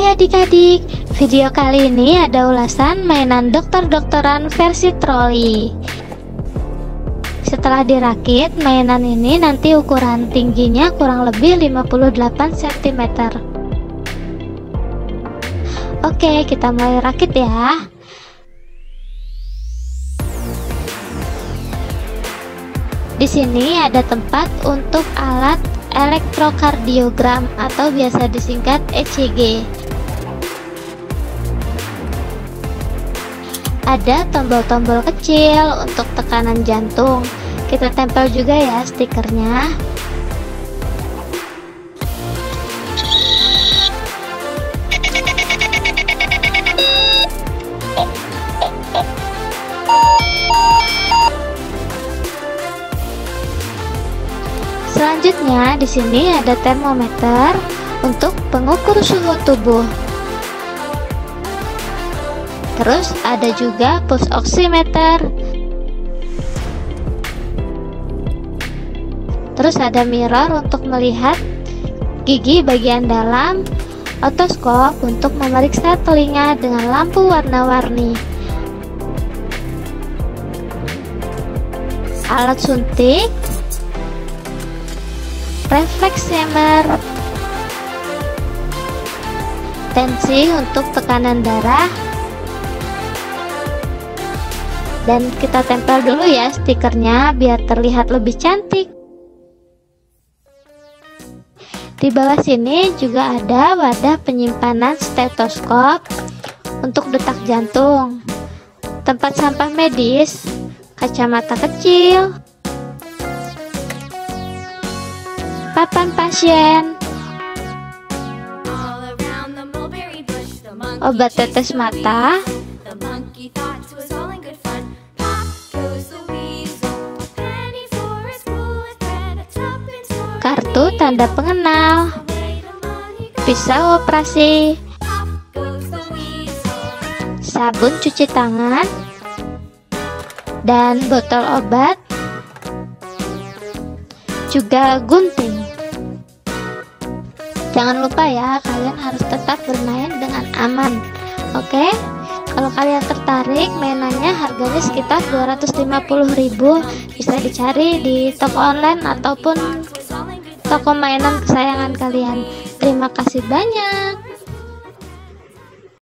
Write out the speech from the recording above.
Hai adik-adik, video kali ini ada ulasan mainan dokter-dokteran versi troli. Setelah dirakit, mainan ini nanti ukuran tingginya kurang lebih 58 cm. Oke, kita mulai rakit ya. Di sini ada tempat untuk alat elektrokardiogram atau biasa disingkat ECG. Ada tombol-tombol kecil untuk tekanan jantung. Kita tempel juga ya stikernya. Selanjutnya di sini ada termometer untuk pengukur suhu tubuh. Terus ada juga pulse oximeter. Terus ada mirror untuk melihat gigi bagian dalam, otoskop untuk memeriksa telinga dengan lampu warna-warni. Alat suntik, refleksiomer, tensi untuk tekanan darah, dan kita tempel dulu ya stikernya biar terlihat lebih cantik. Di bawah sini juga ada wadah penyimpanan stetoskop untuk detak jantung, tempat sampah medis, kacamata kecil, papan pasien, obat tetes mata, kartu tanda pengenal, pisau operasi, sabun cuci tangan, dan botol obat, juga gunting. Jangan lupa ya, kalian harus tetap bermain dengan aman. Oke? Kalau kalian tertarik, mainannya harganya sekitar 250.000. Bisa dicari di toko online ataupun toko mainan kesayangan kalian. Terima kasih banyak.